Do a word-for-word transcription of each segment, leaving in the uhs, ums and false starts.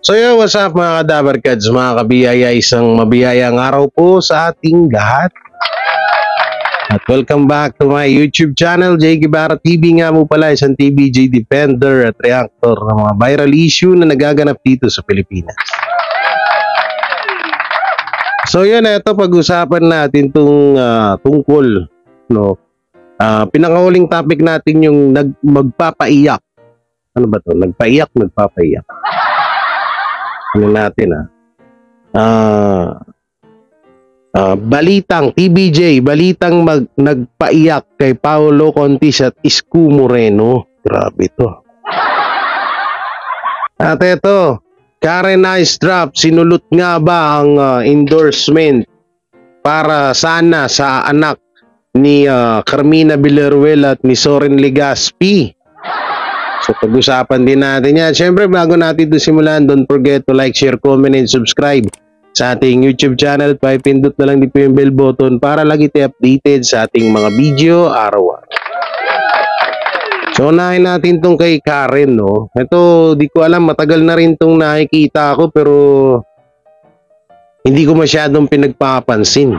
So yo, what's up mga kadabarkads, mga kabiyaya, isang mabiyayang araw po sa ating lahat. At welcome back to my YouTube channel, J. Guevara T V nga mo pala, isang T V J defender at reactor ng mga viral issue na nagaganap dito sa Pilipinas. So yun, ito pag-usapan natin tung uh, tungkol, no, uh, pinakahuling topic natin yung nag magpapaiyak. Ano ba to? Nagpaiyak, nagpapaiyak. Ano natin ah? Uh, uh, balitang T B J, balitang mag, nagpaiyak kay Paolo Contis at Isko Moreno. Grabe to. At ito, Karen Ice Drop, sinulot nga ba ang uh, endorsement para sana sa anak ni uh, Carmina Villarruel at ni Soren Legaspi? So pag-usapan din natin yan. Siyempre bago natin ito simulan, don't forget to like, share, comment, and subscribe sa ating YouTube channel. Pahipindot na lang din po yung bell button para lagi tayo updated sa ating mga video araw-araw. So unahin natin itong kay Karen, no? Ito, di ko alam, matagal na rin itong nakikita ako pero hindi ko masyadong pinagpapansin.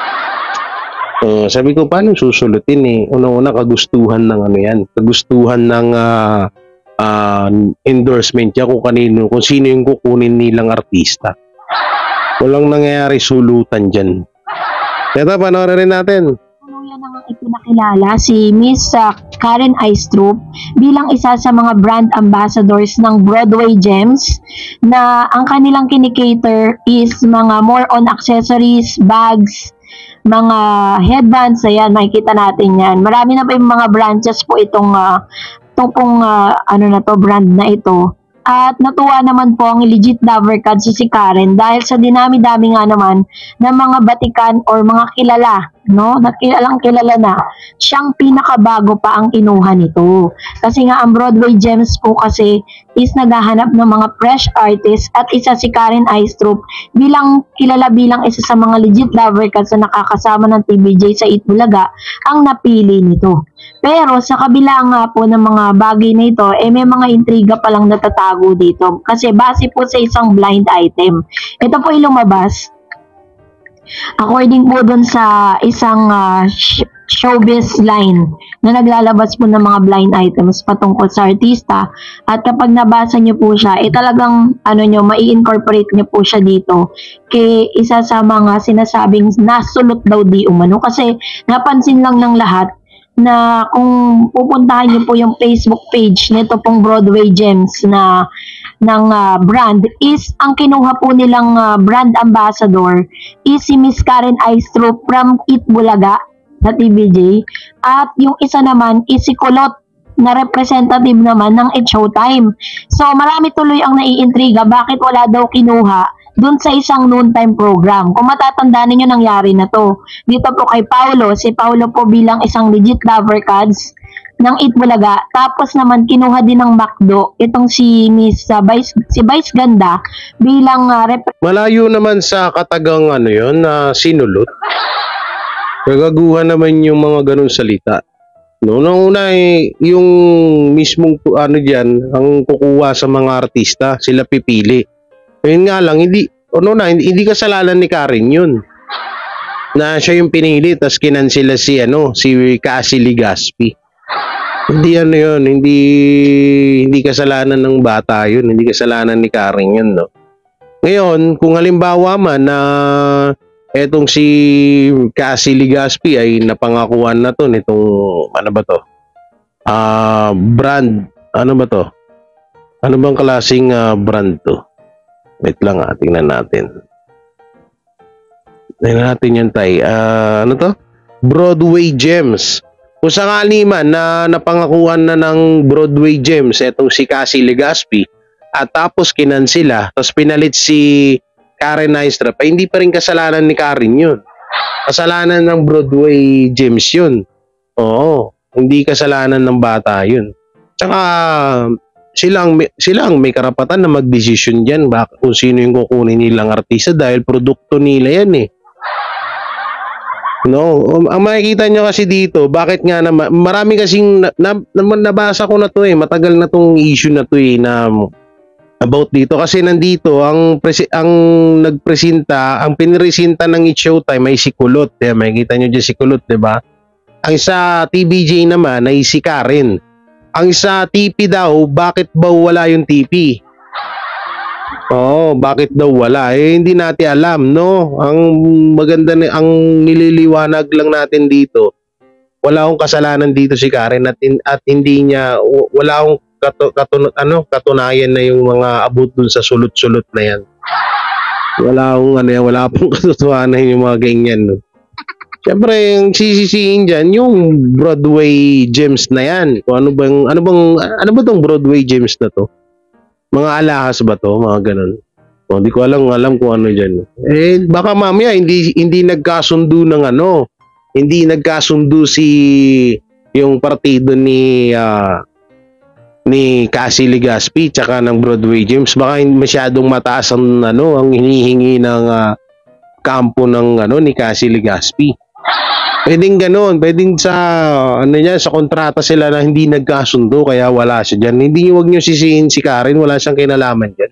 Uh, sabi ko, paano susulutin eh? Una-una, kagustuhan ng ano yan. Kagustuhan ng uh, uh, endorsement niya kung kanino, kung sino yung kukunin nilang artista. Walang nangyayari sulutan dyan. Kaya panoorin rin natin. Yan ang ipinakilala si Miss uh, Karen Ice Drop bilang isa sa mga brand ambassadors ng Broadway Gems na ang kanilang kinikater is mga more on accessories, bags, mga headbands. Ayan, makikita natin yan. Marami na pa yung mga branches po itong uh, itong pong, uh, ano na to, brand na ito. At natuwa naman po ang legit lover card si si Karen dahil sa dinami-dami nga naman ng mga batikan or mga kilala, no? Nakilalang kilala na siyang pinakabago pa ang kinuha nito. Kasi nga ang Broadway Gems po kasi is naghahanap ng mga fresh artists at isa si Karen Ice Drop bilang kilala bilang isa sa mga legit lover cards na nakakasama ng T V J sa Itbulaga ang napili nito. Pero sa kabila nga po ng mga bagay na ito, eh may mga intriga palang natatago dito. Kasi base po sa isang blind item. Ito po ay lumabas. According po dun sa isang uh, showbiz line na naglalabas po ng mga blind items patungkol sa artista. At kapag nabasa nyo po siya, eh talagang ano nyo, mai-incorporate nyo po siya dito kay isa sa mga sinasabing nasulot daw di umano. Kasi napansin lang ng lahat na kung pupuntahan niyo po yung Facebook page nito pong Broadway Gems na ng uh, brand is ang kinuha po nilang uh, brand ambassador is si Miss Karen Ice Drop from Itbulaga na T V J at yung isa naman is si Kulot na representative naman ng It's Showtime. So marami tuloy ang naiintriga bakit wala daw kinuha dun sa isang noontime program. Kung matatandaan ninyo, nangyari na to. Dito po kay Paolo, si Paolo po bilang isang legit lover cards ng Itbulaga. Tapos naman kinuha din ng MacDo itong si Miss uh, Vice, si Vice Ganda bilang uh, rep- Malayo naman sa katagang ano yun na uh, sinulot. Kagaguhan naman yung mga ganun salita. No, nung una eh, yung mismong ano diyan ang kukuha sa mga artista, sila pipili. Yun nga lang, hindi, ano na, hindi, hindi kasalanan ni Karen yun. Na siya yung pinili, tas kinansila si, ano, si Cassie Legaspi. Hindi ano yun, hindi, hindi kasalanan ng bata yun, hindi kasalanan ni Karen yun, no. Ngayon, kung halimbawa man na etong si Cassie Legaspi ay napangakuan na to, nitong, ano ba to? Ah, uh, brand, ano ba to? Ano bang klaseng uh, brand to? Wait lang ah, tingnan natin. Tingnan natin yan tay. Uh, ano to? Broadway Gems. Kung sakali man na napangakuan na ng Broadway Gems etong si Cassie Legaspi at tapos kinansila, tapos pinalit si Karen Ice Drop, ay hindi pa rin kasalanan ni Karen yun. Kasalanan ng Broadway Gems yun. Oo. Hindi kasalanan ng bata yun. Tsaka Sila ang, may, sila ang may karapatan na mag-desisyon dyan bak kung sino yung kukunin nilang artista dahil produkto nila yan eh. No, ang makikita nyo kasi dito, bakit nga naman, marami kasing, na, na, nabasa ko na to eh, matagal na tong issue na to eh, na about dito kasi nandito ang presi- ang nagpresenta, ang pinresenta ng It's Showtime ay si Kulot. Kaya makikita nyo dyan si Kulot, di ba? Ang sa T V J naman ay si Karen. Ang sa T P daw, bakit ba wala yung T P? Oo, bakit daw wala? Eh, hindi natin alam, no? Ang maganda, ni- ang nililiwanag lang natin dito, wala akong kasalanan dito si Karen at, in- at hindi niya, w- wala akong katu, katun, ano, katunayan na yung mga abot dun sa sulot-sulot na yan. Wala akong ano yan, wala pong katotohanan yung mga ganyan, no? Siyempre, yung sisisihin dyan, yung Broadway gems na yan. Kung ano bang, ano bang, ano ba tong Broadway gems na to? Mga alahas ba to? Mga ganun. O, di ko alam, alam kung ano dyan. Eh, baka mamaya, hindi, hindi nagkasundo ng ano, hindi nagkasundo si, yung partido ni, ah, ni Cassie Legaspi, tsaka ng Broadway gems. Baka masyadong mataas ang, ano, ang hinihingi ng, ah, kampo ng, ano, ni Cassie Legaspi. Pwedeng ganun, pwedeng sa ano niya, sa kontrata sila na hindi nagkasundo kaya wala siya diyan. Hindi niyo wag niyo sisihin si Karen, wala siyang kinalaman diyan.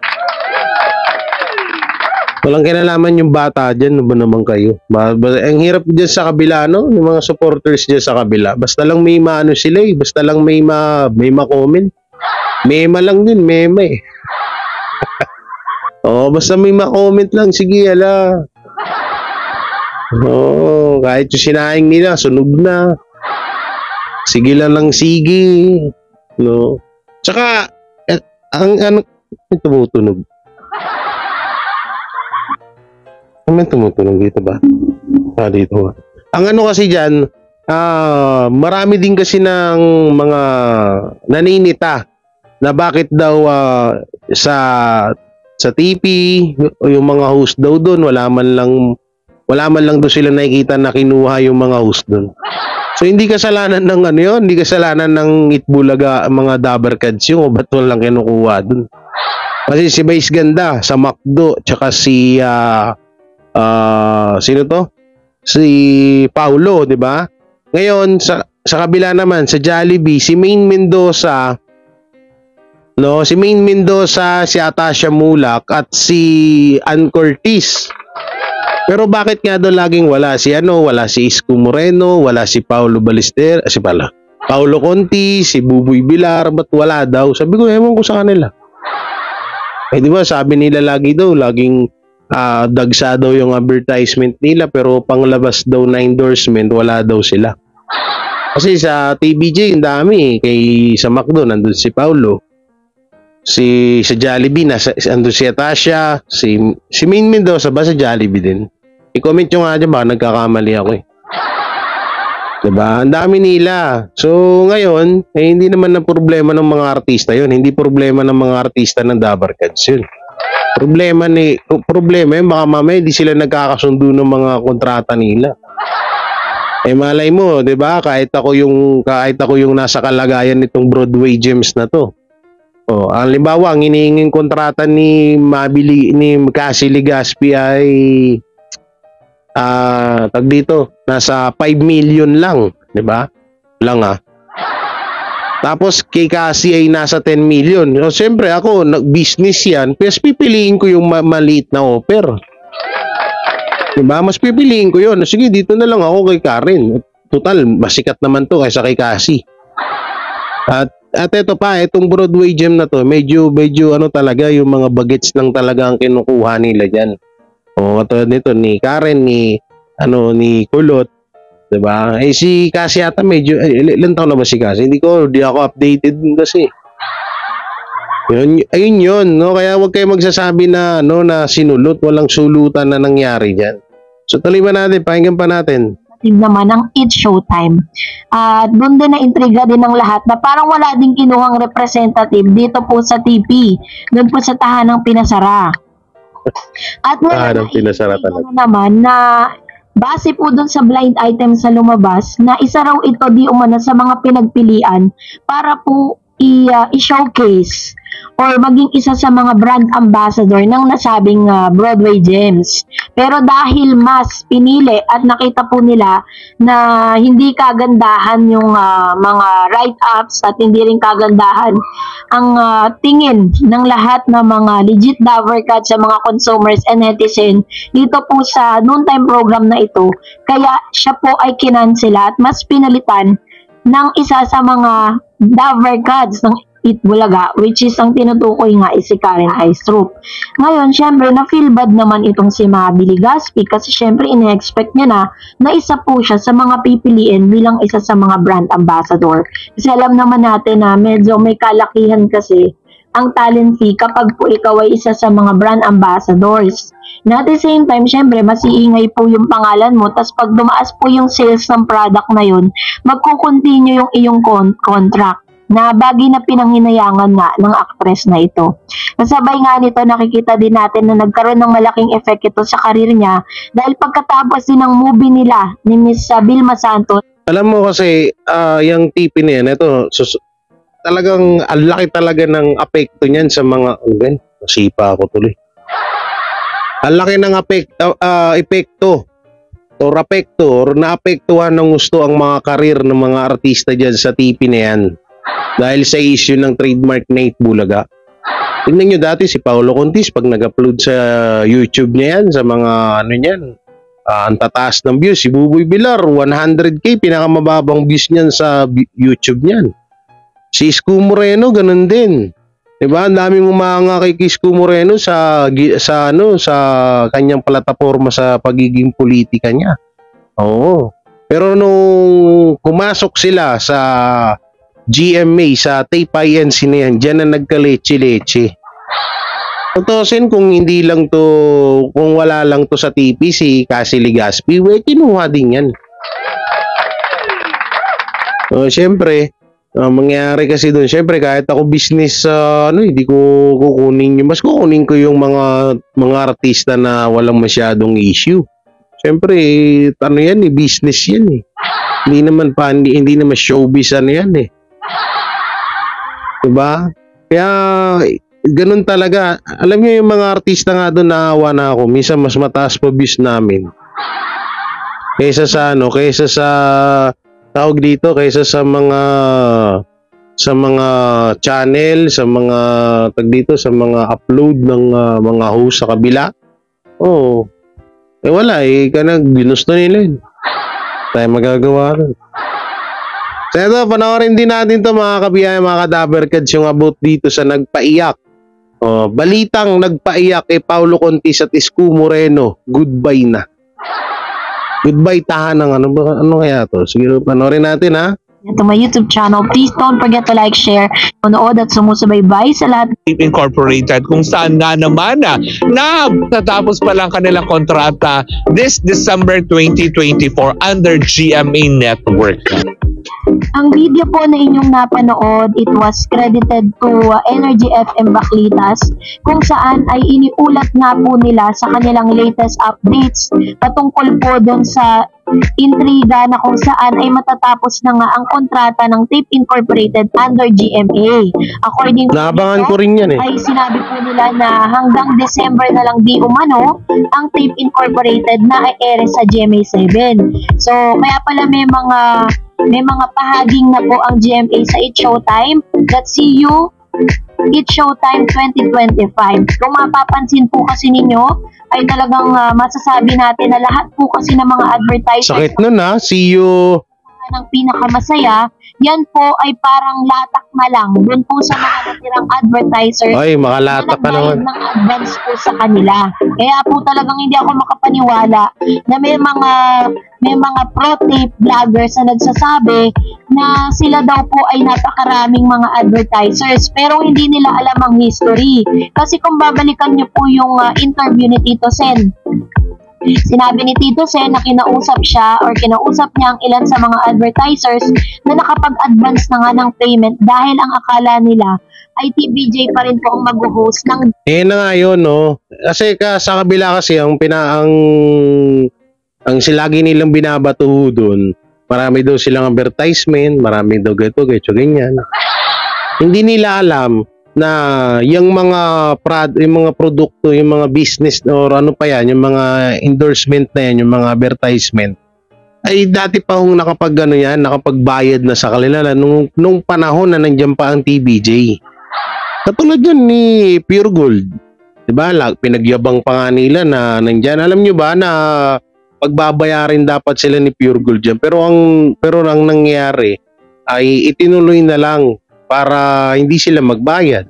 Walang kinalaman yung bata diyan, ano ba naman kayo? Ba, ba, ang hirap diyan sa kabila, no? Yung mga supporters diyan sa kabila. Basta lang may maano sila eh, basta lang may ma may ma-comment. Mema lang din, mema eh. Oh, basta may ma-comment lang, sige ala. Oo, kahit yung sinaing nila, sunog na. Sige lang lang, sige. No? Tsaka, eh, ang ano, may tumutunog. May tumutunog dito ba? Ah, dito ba? Ang ano kasi dyan, ah, marami din kasi ng mga naninita na bakit daw ah, sa sa T P, yung mga host daw doon, wala man lang wala man lang doon sila nakikita na kinuha yung mga host doon. So hindi kasalanan ng ano yun, hindi kasalanan ng Itbulaga mga Dabarkads yung o ba't walang kinukuha doon. Kasi si Vice Ganda sa McDo, tsaka si ah ah, sino to? Si Paulo, di ba? Ngayon sa sa kabila naman sa Jollibee, si Maine Mendoza, no, si Maine Mendoza, si Atasha Mulak at si Ann Cortez. Pero bakit nga doon laging wala si ano, wala si Isko Moreno, wala si Paulo Ballester, ah, si pala, Paulo Conti, si Buboy Bilar, ba't wala daw? Sabi ko, ewan ko sa kanila. Eh di ba, sabi nila lagi daw, laging ah, dagsa daw yung advertisement nila, pero panglabas daw na endorsement, wala daw sila. Kasi sa T V J, ang dami eh. Kay sa McDo, nandun si Paulo. Si sa Jollibee, nasa, andun si Atasha, si, si Maine Mendoza ba sa Jollibee din? I-comment nyo nga dyan, baka nagkakamali ako eh. Diba? Ang dami nila. So, ngayon, eh, hindi naman na problema ng mga artista yun. Hindi problema ng mga artista ng Dabarkads yun. Problema ni, problema yun, baka mamaya hindi sila nagkakasundo ng mga kontrata nila. Eh malay mo, 'di ba? Kahit ako yung kahit ako yung nasa kalagayan nitong Broadway gems na 'to. Oh, ang limbawa, ang hinihinging kontrata ni Mabili ni Cassie Legaspi ay ah, tag dito, nasa five million lang, 'di ba? Lang ah. Tapos kay Cassie ay nasa ten million. So, siyempre ako, nag-business yan, pero pipiliin ko yung ma- maliit na offer. Diba? Mas pipiliin ko yun. Sige, dito na lang ako kay Karen. Total, masikat naman to kaysa kay Cassie. At, at ito pa, itong Broadway gem na to, medyo, medyo ano talaga, yung mga bagets lang talaga ang kinukuha nila dyan. O, katulad nito, ni Karen, ni, ano, ni Kulot. Diba? Eh, si Cassie ata medyo, eh, ilan taon na ba si Cassie? Hindi ko, di ako updated kasi. Yun, ayun yun, no? Kaya wag kayo magsasabi na, no, na sinulot, walang sulutan na nangyari dyan. So tuloy ba natin, pakinggan pa natin. Naman ng It's Showtime. At doon din na intriga din ng lahat na parang wala ding kinuhang representative dito po sa T P. Doon po sa tahanang pinasara. At Tahanang pinasara talaga. naman na base po doon sa blind item sa lumabas na isa raw ito di umano sa mga pinagpilian para po i, uh, i-showcase or maging isa sa mga brand ambassador ng nasabing uh, Broadway Gems. Pero dahil mas pinili at nakita po nila na hindi kagandahan yung uh, mga write-ups at hindi rin kagandahan ang uh, tingin ng lahat ng mga legit Dabber Cats sa mga consumers and netizen dito po sa noontime program na ito, kaya siya po ay kinansela at mas pinalitan ng isa sa mga Dabber Cats ng Itbulaga, which is ang tinutukoy nga is si Karen Aistrup. Ngayon, syempre, na-feel bad naman itong si Mabi Legaspi kasi syempre, ine-expect niya na na isa po siya sa mga pipiliin bilang isa sa mga brand ambassador. Kasi alam naman natin na medyo may kalakihan kasi ang talent fee kapag po ikaw ay isa sa mga brand ambassadors. Na at the same time, syempre, mas iingay po yung pangalan mo, tas pag dumaas po yung sales ng product na yun, magkukontinue yung iyong con- contract na bagay na pinanghinayangan nga ng actress na ito. Kasabay nga nito, nakikita din natin na nagkaroon ng malaking effect ito sa karir niya dahil pagkatapos din ng movie nila ni Miss Vilma Santos. Alam mo kasi, uh, yung T P na yan, ito, sus- talagang ang laki talaga ng apekto niyan sa mga, okay, nasipa ako tuloy. Ang laki ng apekto, uh, epekto or apekto or naapektuhan ng gusto ang mga karir ng mga artista dyan sa T P na yan. Dahil sa issue ng trademark na Itbulaga. Tingnan nyo dati si Paolo Contis pag nag-upload sa YouTube niya yan, sa mga ano niyan, uh, ang tataas ng views. Si Buboy Bilar, one hundred K, pinakamababang views niyan sa YouTube niyan. Si Isko Moreno, ganun din. Diba? Ang daming umanga kay Isko Moreno sa, sa, ano, sa kanyang plataforma sa pagiging politika niya. Oo. Pero nung pumasok sila sa G M A, sa Tape I N C na yan, dyan na nagka-leche-leche. Tutusin kung hindi lang to, kung wala lang to sa T P si Cassie Legaspi, we, kinuha din yan. So, syempre, uh, mangyayari kasi doon, syempre, kahit ako business, uh, ano, hindi ko kukunin yung, mas kukunin ko yung mga, mga artista na walang masyadong issue. Syempre, ano yan eh, business yan eh. Hindi naman pa, hindi, hindi naman showbiz ano yan eh. Diba? Kaya, ganun talaga. Alam niyo yung mga artista nga doon, naawa na ako. Minsan mas mataas pa views namin. Kaysa sa ano, kaysa sa, tawag dito, kaysa sa mga, sa mga channel, sa mga, tag dito, sa mga upload ng uh, mga host sa kabila. Oo. Eh wala eh, kanang ginusto nila yun. Tayo magagawa rin. So ito, panoorin din natin to mga kabiyay, mga ka-Dabber Cats, yung about dito sa nagpaiyak. Oh, balitang nagpaiyak kay Paolo Contis at Isko Moreno. Goodbye na. Goodbye tahanang ano ba, ano kaya to? Sige, panoorin natin ha. To my YouTube channel, please don't forget to like, share, manood at sumusubaybay sa lahat. Incorporated kung saan nga naman na, na natapos pa lang kanilang kontrata this December twenty twenty-four under G M A Network. Ang video po na inyong napanood, it was credited to uh, Energy F M Baclitas, kung saan ay iniulat nga po nila sa kanilang latest updates patungkol po doon sa intriga na kung saan ay matatapos na nga ang kontrata ng Tape Incorporated under G M A. According to Naabangan ko rin yan eh. ay sinabi po nila na hanggang December na lang di umano ang Tape Incorporated na i-ere sa G M A seven. So kaya pala may mga may mga pahaging na po ang G M A sa It's Showtime. Let's see you It's Showtime twenty twenty-five. Kung mapapansin po kasi ninyo, ay talagang uh, masasabi natin na lahat po kasi ng mga advertisers Sakit nun ha, see you. ng pinakamasaya, yan po ay parang latak na lang dun po sa mga natirang advertisers Ay, makalatak ka na naman. nagbayad ng advance po sa kanila. Kaya po talagang hindi ako makapaniwala na may mga may mga pro-tape vloggers na nagsasabi na sila daw po ay napakaraming mga advertisers pero hindi nila alam ang history. Kasi kung babalikan niyo po yung uh, interview ni Tito Sen, sinabi ni Tito Sen na kinausap siya or kinausap niya ang ilan sa mga advertisers na nakapag-advance na nga ng payment dahil ang akala nila ay T V J pa rin po ang mag-host ng... Eh na nga yun, no? Kasi ka, sa kabila kasi, ang pina, ang, ang silagi nilang binabato doon, marami daw silang advertisement, marami daw gato, gato, ganyan. Hindi nila alam na yung mga prod, yung mga produkto, yung mga business or ano pa yan, yung mga endorsement na yan, yung mga advertisement, ay dati pa hong nakapag ano yan, nakapagbayad na sa kanila nung, nung panahon na nandiyan pa ang T B J. Katulad yan ni Pure Gold. Diba? Pinagyabang pa nga nila na nandyan. Alam nyo ba na pagbabayarin dapat sila ni Pure Gold dyan. Pero ang, pero ang nangyari ay itinuloy na lang para hindi sila magbayad.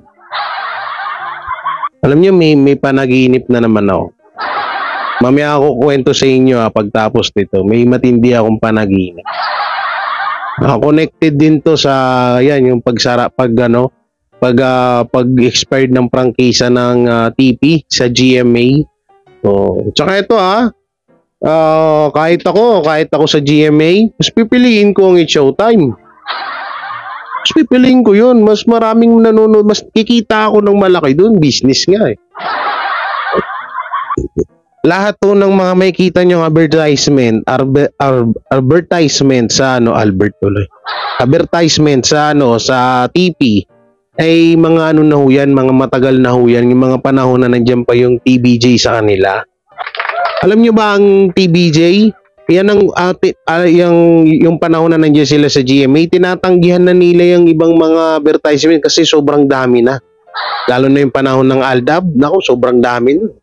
Alam nyo, may, may panaginip na naman ako. Mamaya ako kwento sa inyo ha, pagtapos nito. May matindi akong panaginip. Uh, connected din to sa yan, yung pagsara, pag ano, pag, uh, pag-expired ng prangkisa ng uh, T P sa G M A. So, tsaka ito ha, uh, kahit ako, kahit ako sa G M A, mas pipiliin ko ang It's Showtime. Mas pipiliin ko yun. Mas maraming nanonood. Mas kikita ako ng malaki doon. Business nga eh. Lahat to ng mga may kita nyo advertisement, arbe, ar, advertisement sa ano, Albert tuloy. Advertisement sa ano, sa T P, ay mga ano na ho yan, mga matagal na ho yan, yung mga panahon na nandiyan pa yung T B J sa kanila. Alam nyo ba ang T B J? Yan ang uh, uh, yung, yung panahon na nandiyan sila sa G M A, tinatanggihan na nila yung ibang mga advertisement kasi sobrang dami na. Lalo na yung panahon ng Aldab, naku, sobrang dami na.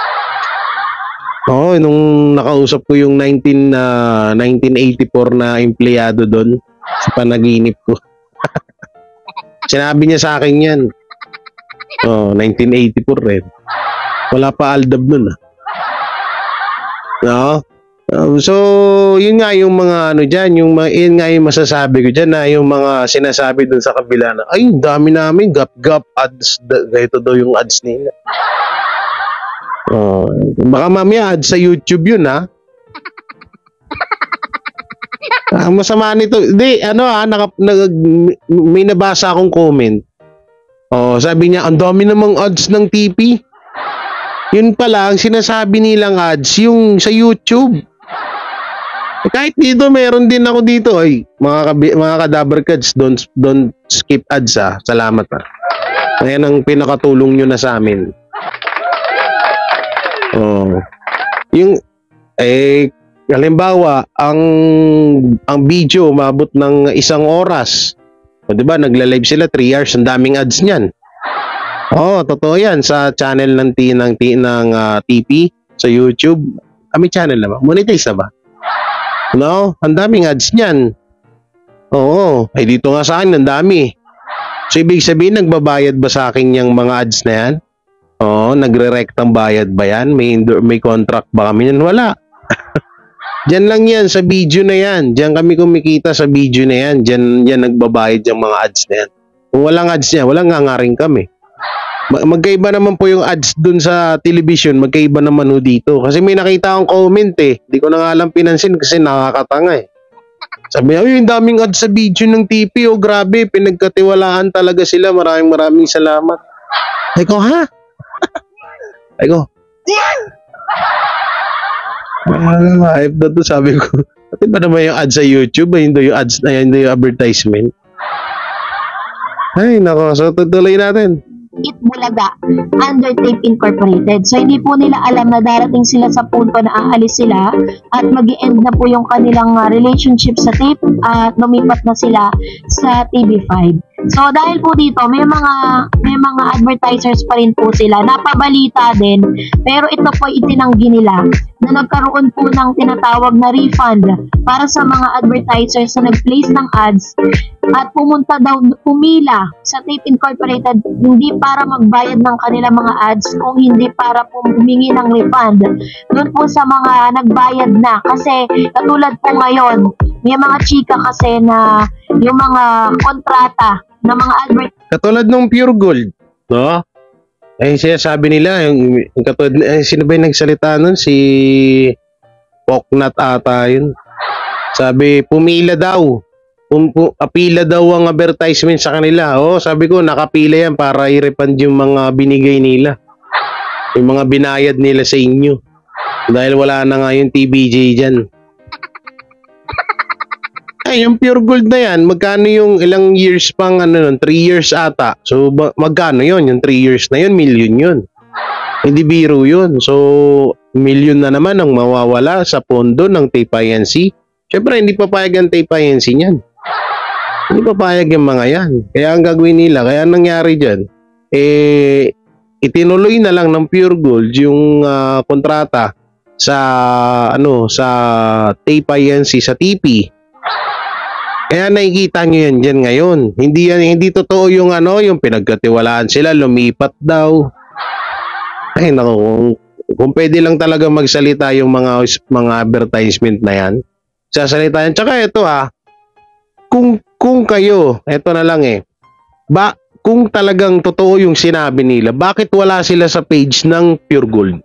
Oo, nung nakausap ko yung nineteen, uh, nineteen eighty-four na empleyado doon sa panaginip ko. Sinabi niya sa akin yan. Oh, nineteen eighty-four rin. Wala pa Aldab nun ah. No? Um, so, yun nga yung mga ano dyan, yung, yun nga yung masasabi ko dyan na yung mga sinasabi dun sa kabila na, ay, dami namin, gap-gap ads, ganito daw yung ads nila. Oh, baka mamaya ads sa YouTube yun ha. Ah, masama nito. Di, ano ha, naka, nag, may nabasa akong comment. Oh, sabi niya, ang dami namang ads ng T P. Yun pala, ang sinasabi nilang ads, yung sa YouTube. Eh, kahit dito, meron din ako dito. Ay, mga, kabi, mga kadaberkads, don't, don't skip ads ha. Salamat ha. Ayan ang pinakatulong nyo na sa amin. Oh. Yung, eh, halimbawa, ang, ang video umabot ng isang oras. O, diba, nagla-live sila, three hours, ang daming ads niyan. Oh, totoo yan sa channel ng T ng T ng uh, T P sa YouTube. Kami channel na ba? Monetize na ba? No, ang daming ads niyan. Oo, ay dito nga sa akin ang dami. So ibig sabihin nagbabayad ba sa akin yung mga ads na yan? Oo, nagre-rectang bayad ba yan? May may contract ba kami yan? Wala. Diyan lang yan sa video na yan. Diyan kami kumikita sa video na yan. Diyan yan nagbabayad yung mga ads na yan. Kung walang ads niya, walang ngangaring kami. Magkaiba naman po yung ads dun sa television, magkaiba naman ho dito. Kasi may nakita akong comment eh. Hindi ko na nga alam pinansin kasi nakakatanga eh. Sabi niya, yung daming ads sa video ng T P. Oh, grabe, pinagkatiwalaan talaga sila. Maraming maraming salamat. Ay ko, ha? Ay ko. Ah, hype na to, sabi ko. Pati ba naman yung ads sa YouTube? Ay, hindi yung ads na yan, hindi yung advertisement. Ay, nako. So, tutuloy natin. It Bulaga under Tape Incorporated. So hindi po nila alam na darating sila sa punto na aalis sila at mag-i-end na po yung kanilang uh, relationship sa Tape at lumipat na sila sa T V five. So dahil po dito may mga may mga advertisers pa rin po sila, napabalita din, pero ito po itinanggi nila na nagkaroon po ng tinatawag na refund para sa mga advertisers na nag-place ng ads at pumunta daw, pumila sa Tape Incorporated hindi para magbayad ng kanilang mga ads kung hindi para po humingi ng refund doon po sa mga nagbayad na. Kasi katulad po ngayon may mga chika kasi na yung mga kontrata ng mga advert. Katulad ng Pure Gold, no? Eh, siya sabi nila, yung, yung katulad, eh, sino ba yung nagsalita nun? Si Poknat ata yun. Sabi, pumila daw. Pum, pum, apila daw ang advertisement sa kanila. Oh, sabi ko, nakapila yan para i-refund yung mga binigay nila. Yung mga binayad nila sa inyo. Dahil wala na nga yung T B J dyan. Ay, Ay, yung pure gold na yan, magkano yung ilang years pang ano nun, three years ata. So, ba- magkano yun? Yung three years na yun, million yun. Hindi biro yun. So, million na naman ang mawawala sa pondo ng Tape I N C. Siyempre, hindi papayag ang Tape I N C niyan. Hindi papayag yung mga yan. Kaya ang gagawin nila, kaya ang nangyari dyan, eh, itinuloy na lang ng Pure Gold yung ah, kontrata sa ano sa Tape I N C sa T P. Kaya nakikita nyo yan dyan ngayon. Hindi yan, hindi totoo yung ano, yung pinagkatiwalaan sila, lumipat daw. Ay naku, kung, kung pwede lang talaga magsalita yung mga mga advertisement na yan, sasalita yan. Tsaka ito ha, kung kung kayo, ito na lang eh, ba, kung talagang totoo yung sinabi nila, bakit wala sila sa page ng Pure Gold?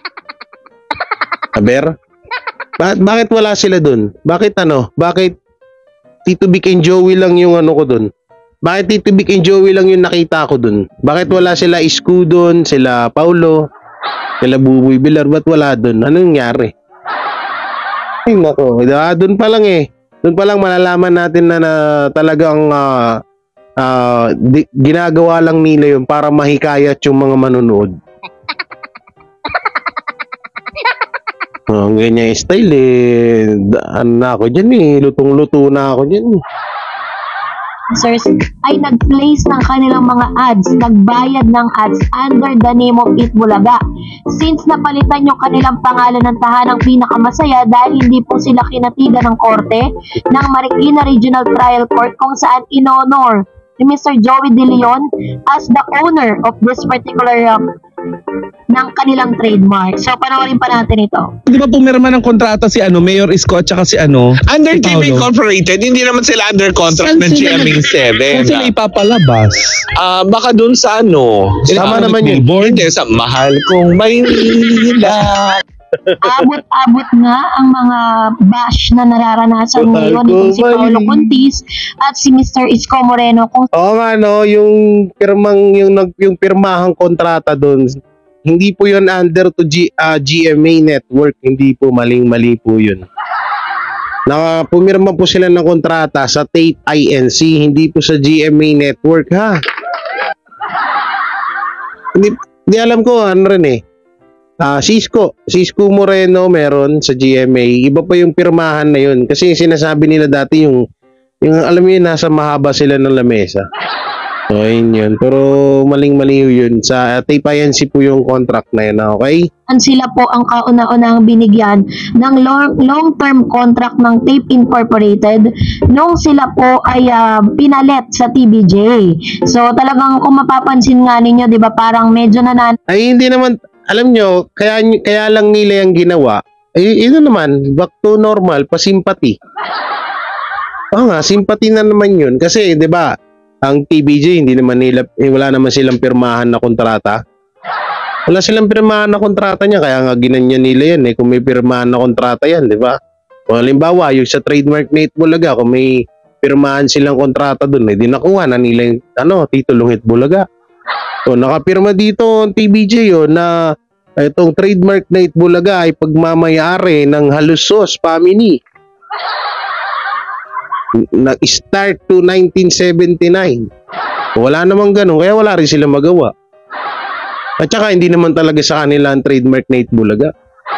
Aber? Ba- bakit wala sila dun? Bakit ano? Bakit Tito Vic and Joey lang yung ano ko dun? Bakit Tito Vic and Joey lang yung nakita ko dun? Bakit wala sila Isko dun, sila Paulo, sila Buboy Villar? Ba't wala dun? Anong nangyari? Ay nako, diba? Dun pa lang eh. Dun pa lang malalaman natin na, na talagang uh, uh, di, ginagawa lang nila yun para mahikayat yung mga manonood. Oh, ang ganyan yung style eh. Ano na ako dyan eh. Lutong-luto na ako dyan eh. Sirs, ay nag-place ng kanilang mga ads, nagbayad ng ads under the name of Eat Bulaga. Since napalitan yung kanilang pangalan ng tahanang pinakamasaya dahil hindi po sila kinatigan ng korte ng Marikina Regional Trial Court kung saan inonor ni Mister Joey De Leon as the owner of this particular um, ng kanilang trademark. So, panoorin pa natin ito. Di ba pumirma ng kontrata si ano, Mayor Isko at saka si ano? Under si G M A Paolo? Incorporated, hindi naman sila under contract Saan ng sila G M A nag- seven. Saan sila ipapalabas? Ah, baka dun sa ano. Tama sa- naman yun. Billboard? Hindi, sa mahal kong Maynila. Abot-abot nga ang mga bash na nararanasan Total ngayon nitong si ko, Paolo mali. Contis at si Mister Isko Moreno kung Oo nga no, yung pirmang yung nag yung pirmahang kontrata doon, hindi po 'yun under to G, ah, G M A network, hindi po maling-mali po 'yun. Naka pumirma po sila ng kontrata sa Tape I N C, hindi po sa G M A network ha. Hindi, hindi alam ko ano rin eh. Ah, Cisco, Cisco Moreno meron sa G M A. Iba pa yung pirmahan na 'yun kasi yung sinasabi nila dati yung yung alam mo yun, nasa mahaba sila ng lamesa. So, ayun yun. Pero maling-mali yun. Sa uh, Tape I N C po yung contract na yun, okay? sila po ang kauna-unang binigyan ng long, long-term contract ng Tape Incorporated nung sila po ay ah, pinalit sa T B J. So talagang kung mapapansin nga ninyo, 'di ba, parang medyo nanan Ay, hindi naman, alam nyo, kaya, kaya lang nila yung ginawa. Ay, ito naman, back to normal, pasimpati. Oo nga, sympathy na naman yun. Kasi, di ba, ang T B J, hindi naman nila, eh, wala naman silang pirmahan na kontrata. Wala silang pirmahan na kontrata niya, kaya nga ginanyan nila yan eh, kung may pirmahan na kontrata yan, di ba? Kung halimbawa, yung sa trademark na Eat Bulaga, kung may pirmahan silang kontrata dun, eh, di nakuha na nila yung, ano, titulong Eat Bulaga. So, nakapirma dito ang T B J yun na itong trademark na Eat Bulaga ay pagmamayari ng Halusos Family. Nag-start to nineteen seventy-nine. Wala namang ganun, kaya wala rin sila magawa. At saka hindi naman talaga sa kanila ang trademark na Eat Bulaga.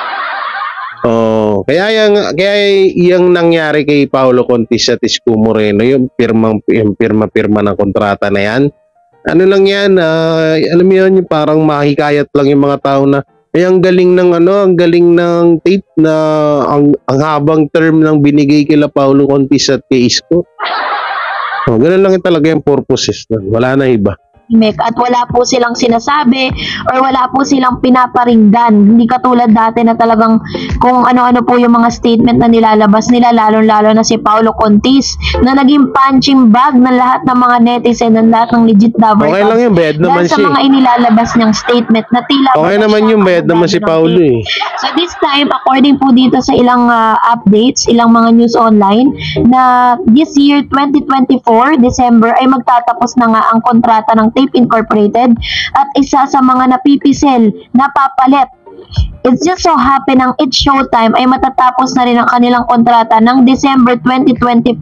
Oh, kaya yung kaya yung nangyari kay Paolo Contis at Isko Moreno, yung pirmang yung pirma-pirma ng kontrata na yan. Ano lang yan, ah, alam mo yun, yung parang mahikayat lang yung mga tao na ay ang galing ng ano, ang galing ng tape na ang, ang habang term ng binigay kila Paolo Contis at kay Isko. Oh, ganun lang yung talaga yung purposes nun. Wala na iba. at wala po silang sinasabi or wala po silang pinaparinggan. Hindi katulad dati na talagang kung ano-ano po yung mga statement na nilalabas nila, lalong-lalo na si Paolo Contis na naging punching bag ng lahat ng mga netizen, ng lahat ng legit lover. Okay lang yung bayad naman dahil sa siya. mga inilalabas niyang statement na tila Okay naman yung bayad naman si Paolo eh. So this time, according po dito sa ilang uh, updates, ilang mga news online, na this year twenty twenty-four, December, ay magtatapos na nga ang kontrata ng Tape Incorporated at isa sa mga napipisel, napapalit. It's just so happen ang It's Showtime ay matatapos na rin ang kanilang kontrata ng December twenty twenty-four.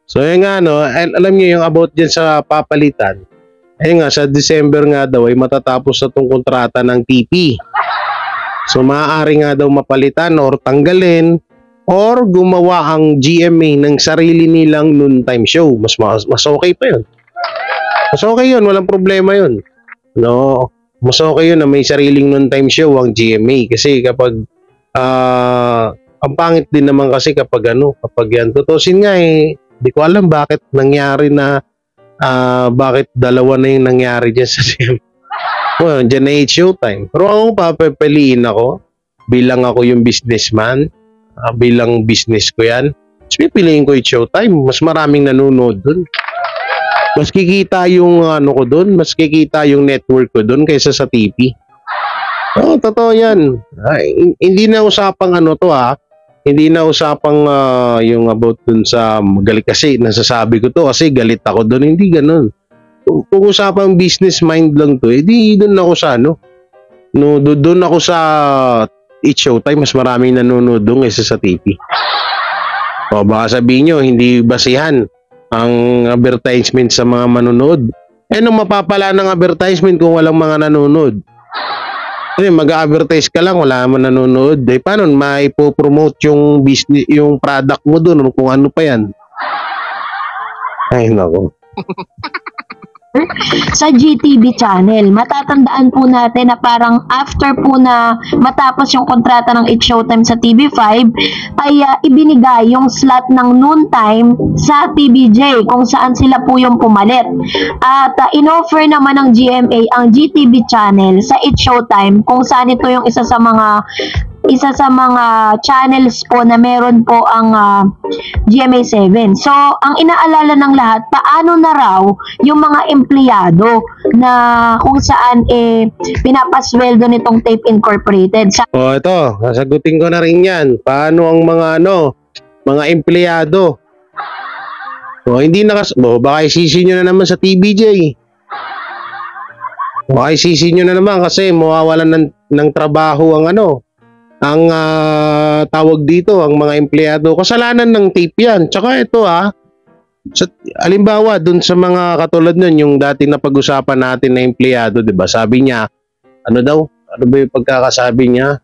So yun nga no, al- alam niyo yung about dyan sa papalitan. Ayun nga, sa December nga daw ay matatapos na tong kontrata ng T P. So maaari nga daw mapalitan or tanggalin or gumawa ang G M A ng sarili nilang noontime show. Mas, mas, mas okay pa yun. Mas okay yun, walang problema yun. No, mas okay yun na may sariling noontime show ang G M A. Kasi kapag, ah, ang pangit din naman kasi kapag ano, kapag yan. Tutusin nga eh, di ko alam bakit nangyari na Ah, bakit dalawa na yung nangyari dyan sa G M A? Well, dyan na yung showtime. Pero ako papapiliin ako bilang ako yung businessman, ah, bilang business ko yan. Mas pipiliin ko yung showtime. Mas maraming nanonood dun. Mas kikita yung ano ko dun, mas kikita yung network ko dun kaysa sa T V. Oo, totoo yan. Ay, hindi na usapang ano to ha. Hindi na usapang ah, yung about dun sa galit kasi nasasabi ko to kasi galit ako dun. Hindi ganun. Kung, kung usapang business mind lang to, edi dun ako sa ano. No, dun, dun ako sa It's Showtime, mas maraming nanonood dun kaysa sa T V. O baka sabihin nyo, hindi basihan ang advertisement sa mga manonood. Eh, nung mapapala ng advertisement kung walang mga nanonood? Kasi mag-advertise ka lang, wala naman nanonood. Eh, paano maipo-promote yung business, yung product mo doon, kung ano pa yan? Ay, nako. Sa G T V channel. Matatandaan po natin na parang after po na matapos yung kontrata ng It's Showtime sa T V five, ay uh, ibinigay yung slot ng noontime sa T V J kung saan sila po yung pumalit. At uh, inoffer naman ng G M A ang G T V channel sa It's Showtime kung saan ito yung isa sa mga isa sa mga channels po na meron po ang uh, G M A seven. So, ang inaalala ng lahat, paano na raw yung mga empleyado na kung saan eh pinapasweldo nitong Tape Incorporated. Sa O, ito, sasagutin ko na rin yan. Paano ang mga ano, mga empleyado? O, hindi nakas... O, baka isisi nyo na naman sa T V J. Baka isisi nyo na naman kasi mawawalan ng, ng trabaho ang ano, ang ah, tawag dito, ang mga empleyado. Kasalanan ng tape yan. Tsaka ito ah, sa, alimbawa, dun sa mga katulad nun, yung dating na pag-usapan natin na empleyado, di ba? Sabi niya, ano daw? Ano ba yung pagkakasabi niya?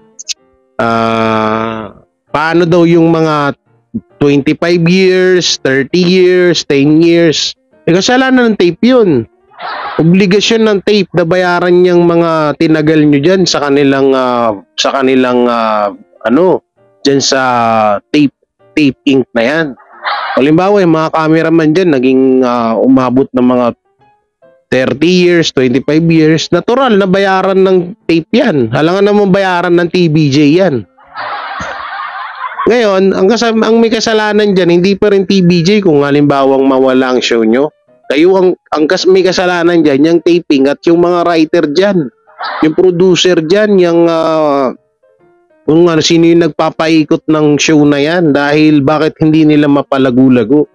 Ah, paano daw yung mga twenty-five years, thirty years, ten years? Eh, kasalanan ng tape yun. Obligasyon ng tape na bayaran niyang mga tinagal nyo dyan sa kanilang ah, sa kanilang ah, ano dyan sa tape tape ink na yan. Halimbawa yung mga cameraman dyan naging ah, umabot ng mga thirty years, twenty-five years, natural na bayaran ng tape yan. Halangan naman bayaran ng T V J yan. Ngayon, ang, kasam ang may kasalanan dyan, hindi pa rin T V J kung halimbawang mawala ang show nyo. Kayo ang, ang kas, may kasalanan dyan, yung taping at yung mga writer dyan, yung producer dyan, yung uh, kung ano, sino yung nagpapaikot ng show na yan dahil bakit hindi nila mapalago-lago.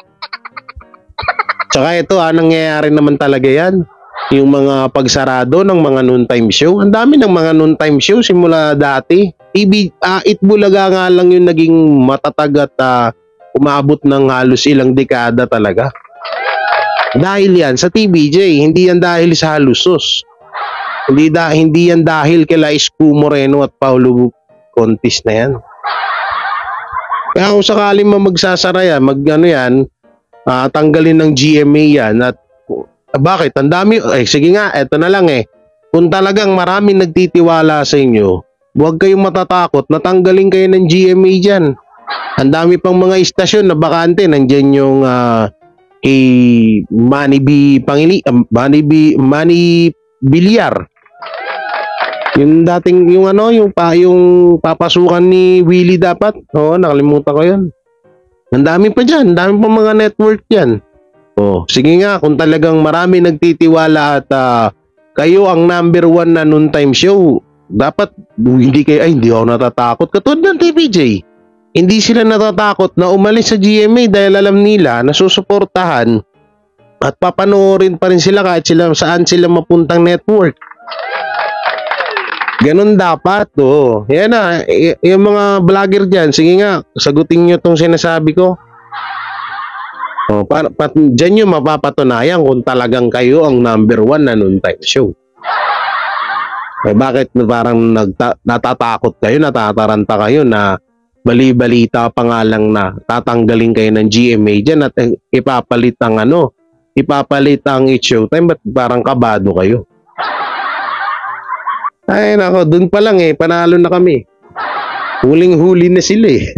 Tsaka ito, ah, nangyayari naman talaga yan. Yung mga pagsarado ng mga noontime show. Ang dami ng mga noontime show simula dati. T V, uh, Itbulaga nga lang yung naging matatag at uh, umabot ng halos ilang dekada talaga. Dahil yan sa T V J, hindi yan dahil sa halusos. Hindi, da, hindi yan dahil kila Isko Moreno at Paulo Contis na yan. Kaya kung sakaling magsasara yan, mag ano yan, uh, tanggalin ng G M A yan at uh, bakit? Ang dami, eh sige nga, eto na lang eh. Kung talagang maraming nagtitiwala sa inyo, huwag kayong matatakot, natanggalin kayo ng G M A dyan. Ang dami pang mga istasyon na bakante, nandyan yung uh, kay Manny B. Pangili, uh, Manny B. Manny Bilyar. Yung dating, yung ano, yung, pa, yung papasukan ni Willie dapat. Oo, nakalimutan ko yun. Ang dami pa dyan, ang dami pa mga network dyan. Oh, sige nga, kung talagang marami nagtitiwala at uh, kayo ang number one na noontime show, dapat hindi kayo, ay hindi ako natatakot. Katulad ng T V J. Hindi sila natatakot na umalis sa G M A dahil alam nila na susuportahan at papanoorin pa rin sila kahit sila, saan sila mapuntang network. Ganun dapat. Oh. Yan na, y- yung mga vlogger dyan, sige nga, sagutin nyo itong sinasabi ko. O, para, pat, dyan yung mapapatunayan kung talagang kayo ang number one na noontime show. Eh, bakit parang nagta, natatakot kayo, natataranta kayo na bali-balita pa nga lang na tatanggalin kayo ng G M A dyan at eh, ipapalit ang ano, ipapalit ang It's Showtime, ba't parang kabado kayo? Ay nako, dun pa lang eh, panalo na kami. Huling-huli na sila eh.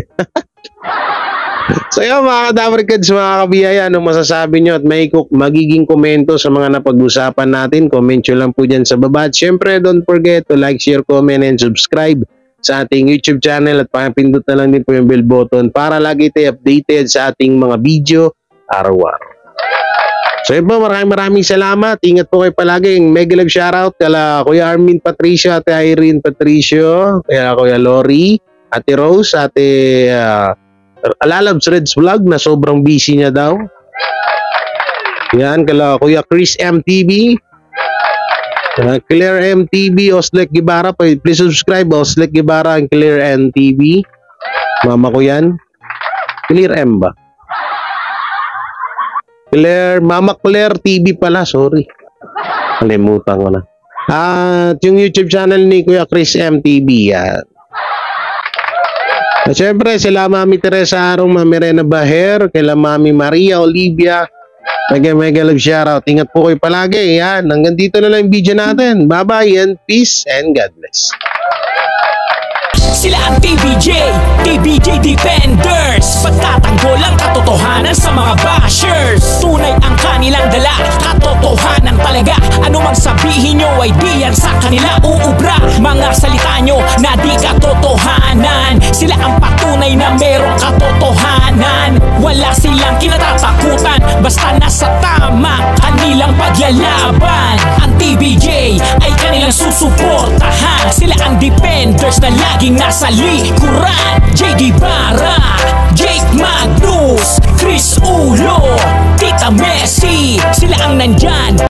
So yun mga Kadabrikads, mga kabiyaya, anong masasabi nyo at may magiging komento sa mga napag-usapan natin? Comment nyo lang po dyan sa baba. At syempre, don't forget to like, share, comment, and subscribe sa ating YouTube channel at pakipindot na lang din po yung bell button para lagi tayo updated sa ating mga video araw-araw. So yun po, maraming maraming salamat. Ingat po kayo palagi. Mega love shoutout kala Kuya Armin Patricio, Ate Irene Patricio, kaya Kuya Lori, Ate Rose, Ate uh, Alalabs Reds Vlog na sobrang busy niya daw. Yan, kala Kuya Chris M T V, uh, Claire M T V, Oslek Gibara. Please subscribe, Oslek Gibara and Claire M T V. Mama ko yan. Claire M ba? Claire, Mama Claire T V pala, sorry. Kalimutan ko na. At yung YouTube channel ni Kuya Chris M T V, yan. At syempre, sila Mami Teresa Arong, Mami Rena Baher, kila Mami Maria Olivia, mega mega love shoutout. Ingat po kayo palagi. Yan, hanggang dito na lang yung video natin. Bye-bye and peace and God bless. Sila ang T B J, T B J Defenders. Pagtatanggol ang katotohanan sa mga bashers. Tunay ang kanilang dala, katotohanan talaga. Ano mang sabihin nyo ay di yan sa kanila uubra. Mga salita nyo na di katotohanan. Sila ang patunay na merong katotohanan. Wala silang kinatatakutan, basta nasa tama kanilang paglalaban. Ang T B J ay kanilang susuportahan. Sila ang defenders na laging nasa likuran. J D Barra, Jake Magnus, Chris Ulo, Tita Messi, sila ang nandyan